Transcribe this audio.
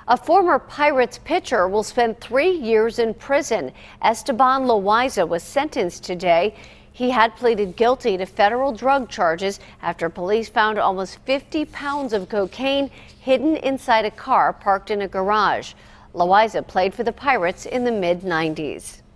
A former Pirates pitcher will spend 3 years in prison. Esteban Loaiza was sentenced today. He had pleaded guilty to federal drug charges after police found almost 50 pounds of cocaine hidden inside a car parked in a garage. Loaiza played for the Pirates in the mid-90s.